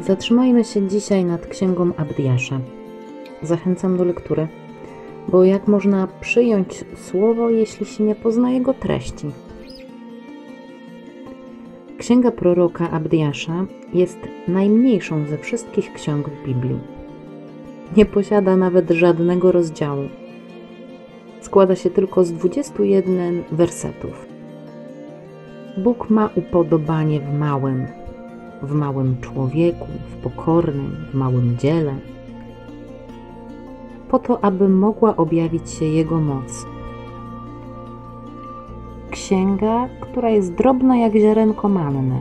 Zatrzymajmy się dzisiaj nad księgą Abdiasza. Zachęcam do lektury, bo jak można przyjąć słowo, jeśli się nie pozna jego treści? Księga proroka Abdiasza jest najmniejszą ze wszystkich ksiąg w Biblii. Nie posiada nawet żadnego rozdziału. Składa się tylko z 21 wersetów. Bóg ma upodobanie w małym człowieku, w pokornym, w małym dziele, po to, aby mogła objawić się Jego moc. Księga, która jest drobna jak ziarenko manny.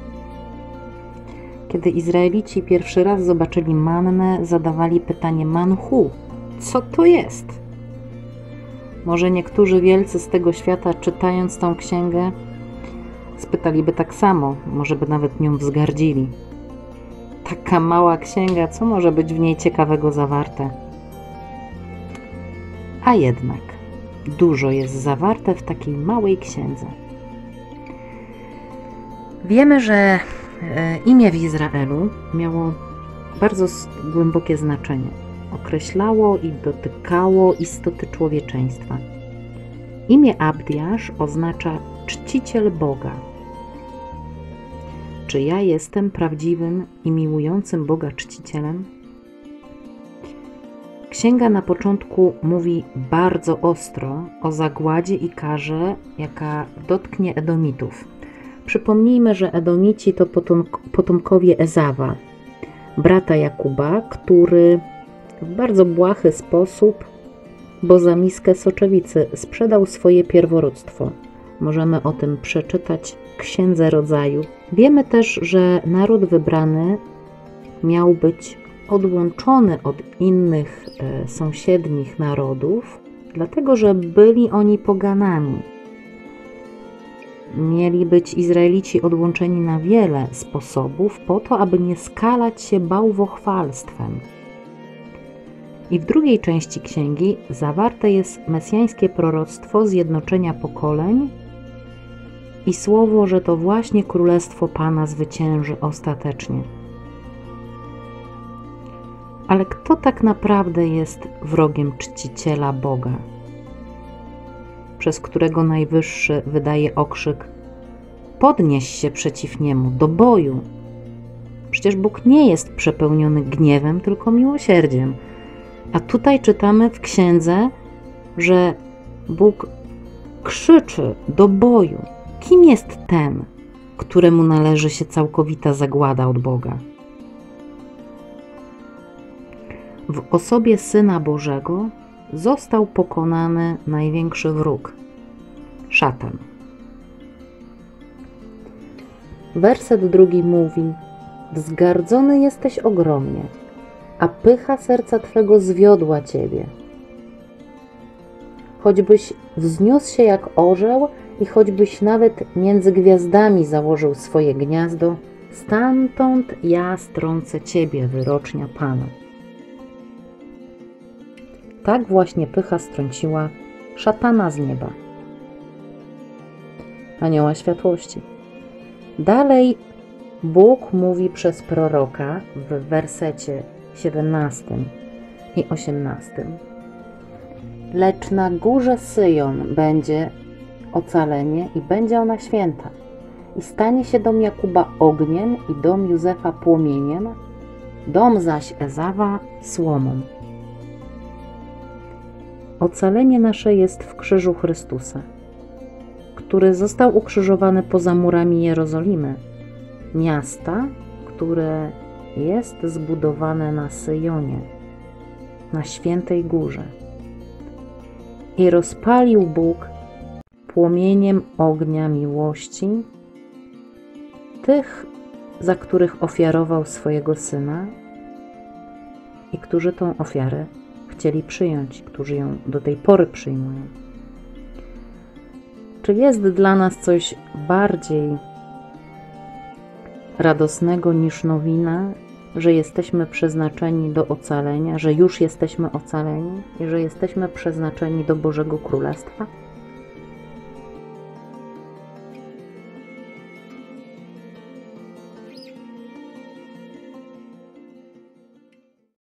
Kiedy Izraelici pierwszy raz zobaczyli mannę, zadawali pytanie manhu, co to jest? Może niektórzy wielcy z tego świata, czytając tą księgę, spytaliby tak samo, może by nawet nią wzgardzili. Taka mała księga, co może być w niej ciekawego zawarte? A jednak dużo jest zawarte w takiej małej księdze. Wiemy, że imię w Izraelu miało bardzo głębokie znaczenie. Określało i dotykało istoty człowieczeństwa. Imię Abdiasz oznacza czciciel Boga. Czy ja jestem prawdziwym i miłującym Boga czcicielem? Księga na początku mówi bardzo ostro o zagładzie i karze, jaka dotknie Edomitów. Przypomnijmy, że Edomici to potomkowie Ezawa, brata Jakuba, który w bardzo błahy sposób, bo za miskę soczewicy, sprzedał swoje pierworództwo. Możemy o tym przeczytać w Księdze Rodzaju. Wiemy też, że naród wybrany miał być odłączony od innych sąsiednich narodów, dlatego że byli oni poganami. Mieli być Izraelici odłączeni na wiele sposobów po to, aby nie skalać się bałwochwalstwem. I w drugiej części księgi zawarte jest mesjańskie proroctwo zjednoczenia pokoleń i słowo, że to właśnie Królestwo Pana zwycięży ostatecznie. Ale kto tak naprawdę jest wrogiem czciciela Boga, przez którego Najwyższy wydaje okrzyk: podnieś się przeciw niemu, do boju? Przecież Bóg nie jest przepełniony gniewem, tylko miłosierdziem. A tutaj czytamy w księdze, że Bóg krzyczy do boju. Kim jest ten, któremu należy się całkowita zagłada od Boga? W osobie Syna Bożego został pokonany największy wróg – szatan. Werset 2 mówi: wzgardzony jesteś ogromnie, a pycha serca Twego zwiodła Ciebie. Choćbyś wzniósł się jak orzeł i choćbyś nawet między gwiazdami założył swoje gniazdo, stamtąd ja strącę Ciebie, wyrocznia Pana. Tak właśnie pycha strąciła szatana z nieba, anioła światłości. Dalej Bóg mówi przez proroka w wersecie 17 i 18. Lecz na górze Syjon będzie ocalenie i będzie ona święta. I stanie się dom Jakuba ogniem i dom Józefa płomieniem, dom zaś Ezawa słomą. Ocalenie nasze jest w krzyżu Chrystusa, który został ukrzyżowany poza murami Jerozolimy, miasta, które jest zbudowane na Syjonie, na świętej górze. I rozpalił Bóg płomieniem ognia miłości tych, za których ofiarował swojego Syna i którzy tą ofiarę chcieli przyjąć, którzy ją do tej pory przyjmują. Czy jest dla nas coś bardziej radosnego niż nowina, że jesteśmy przeznaczeni do ocalenia, że już jesteśmy ocaleni i że jesteśmy przeznaczeni do Bożego Królestwa?